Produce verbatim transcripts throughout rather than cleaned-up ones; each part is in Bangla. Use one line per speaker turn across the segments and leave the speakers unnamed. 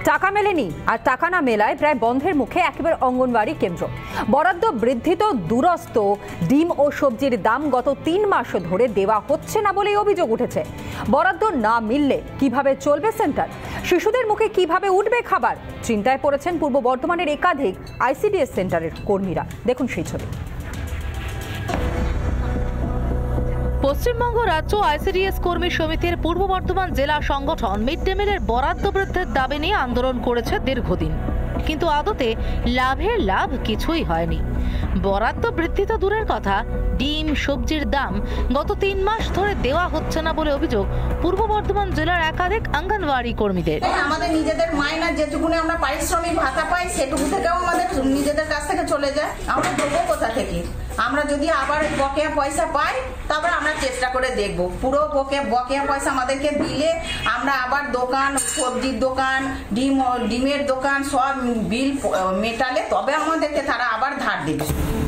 টাকা মেলেনি আর টাকা না মেলায় প্রায় বন্ধের মুখে একেবারে অঙ্গনওয়াড়ি কেন্দ্র। বরাদ্দ বৃদ্ধি তো দুরস্ত, ডিম ও সবজির দাম গত তিন মাস ধরে দেওয়া হচ্ছে না বলেই অভিযোগ উঠেছে। বরাদ্দ না মিললে কিভাবে চলবে সেন্টার, শিশুদের মুখে কিভাবে উঠবে খাবার, চিন্তায় পড়েছেন পূর্ব বর্ধমানের একাধিক আইসিডিএস সেন্টারের কর্মীরা। দেখুন সেই ছবি।
পশ্চিমবঙ্গ রাজ্য আইসিডিএস কর্মী সমিতির পূর্ব বর্ধমান জেলা সংগঠন মিড ডে মিলের বরাদ্দ বৃদ্ধির দাবি নিয়ে আন্দোলন করেছে দীর্ঘদিন, কিন্তু আদতে লাভের লাভ কিছুই হয়নি। বরাদ্দ বৃদ্ধি তো দূরের কথা, ডিম সবজির দাম গত তিন মাস ধরে দেওয়া হচ্ছে না বলে অভিযোগ পূর্ব বর্ধমান জেলার একাধিক অঙ্গনওয়াড়ি কর্মীদের।
আমাদের নিজেদের মাইনা যেটুকু আমরা পারিশ্রমিক ভাতা পাই সেটুকু থেকেও আমাদের নিজেদের কাছ থেকে চলে যায়। আমরা দেবো কোথা থেকে? আমরা যদি আবার বকেয়া পয়সা পাই তারপরে আমরা চেষ্টা করে দেখব। পুরো বকেয়া বকেয়া পয়সা আমাদেরকে দিলে আমরা আবার দোকান, সবজির দোকান, ডিম ডিমের দোকান সব বিল মেটালে তবে আমাদেরকে তারা আবার ধার দেবে।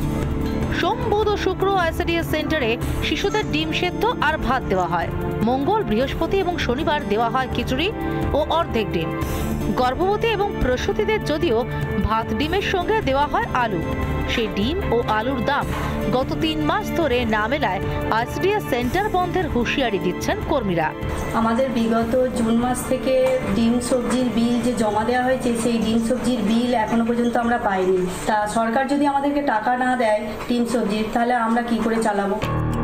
সোম, বুধ ও শুক্র আইসিডিএস সেন্টারে শিশুদের ডিম সেদ্ধ আর ভাত দেওয়া হয়। মঙ্গল, বৃহস্পতি এবং শনিবার দেওয়া হয় খিচুড়ি ও অর্ধেক ডিম। গর্ভবতী এবং প্রসূতিদের যদিও ভাত ডিমের সঙ্গে দেওয়া হয় আলু। সেই ডিম ও আলুর দাম গত তিন মাস ধরে না মেলায় আইসিডিএস সেন্টার বন্ধের হুঁশিয়ারি দিচ্ছেন কর্মীরা।
আমাদের বিগত জুন মাস থেকে ডিম সবজির বিল যে জমা দেওয়া হয়েছে সেই ডিম সবজির বিল এখনো পর্যন্ত আমরা পাইনি। তা সরকার যদি আমাদেরকে টাকা না দেয় ডিম সবজির, তাহলে আমরা কি করে চালাবো?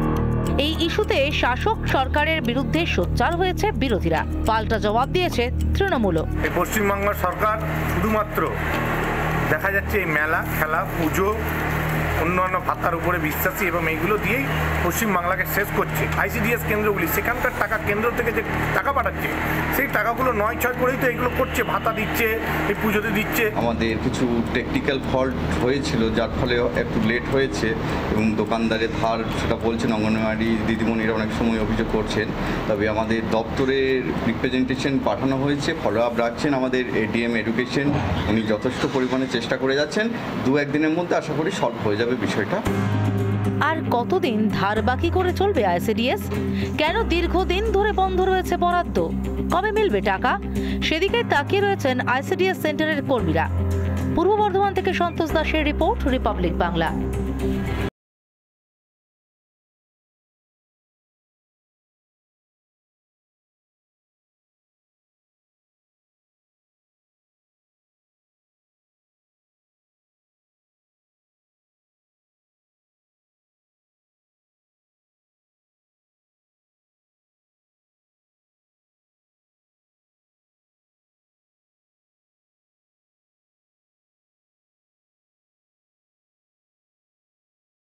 এই ইস্যুতে শাসক সরকারের বিরুদ্ধে সোচ্চার হয়েছে বিরোধীরা। পাল্টা জবাব দিয়েছে তৃণমূলও।
পশ্চিমবঙ্গ সরকার শুধুমাত্র দেখা যাচ্ছে এই মেলা, খেলা, পুজো, অন্যান্য ভাতার উপরে বিশ্বাসী এবং এইগুলো দিয়েই পশ্চিমবাংলাকে শেষ করছে। আইসিডিএস কেন্দ্রগুলি সেখানকার টাকা কেন্দ্র থেকে যে টাকা পাঠাচ্ছে সেই টাকাগুলো নয় ছয় করেই তো এগুলো করছে, ভাতা দিচ্ছে, এই পুজোতে দিচ্ছে।
আমাদের কিছু টেকনিক্যাল ফল্ট হয়েছিল যার ফলে একটু লেট হয়েছে এবং দোকানদারের ধার সেটা বলছেন অঙ্গনওয়াড়ি দিদিমণিরা অনেক সময় অভিযোগ করছেন। তবে আমাদের দপ্তরের রিপ্রেজেন্টেশন পাঠানো হয়েছে, ফলো আপ রাখছেন আমাদের এডিএম এডুকেশন, উনি যথেষ্ট পরিমাণে চেষ্টা করে যাচ্ছেন। দু একদিনের মধ্যে আশা করি সলভ হয়ে যাবে বিষয়টা।
আর কতদিন ধার বাকি করে চলবে আইসিডিএস? কেন দীর্ঘদিন ধরে বন্ধ রয়েছে বরাদ্দ? কবে মিলবে টাকা? সেদিকে তাকিয়ে রয়েছেন আইসিডিএস সেন্টারের কর্মীরা। পূর্ব বর্ধমান থেকে সন্তোষ দাসের রিপোর্ট, রিপাবলিক বাংলা।